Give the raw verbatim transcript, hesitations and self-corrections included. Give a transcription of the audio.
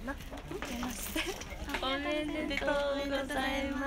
な。おめでとうござい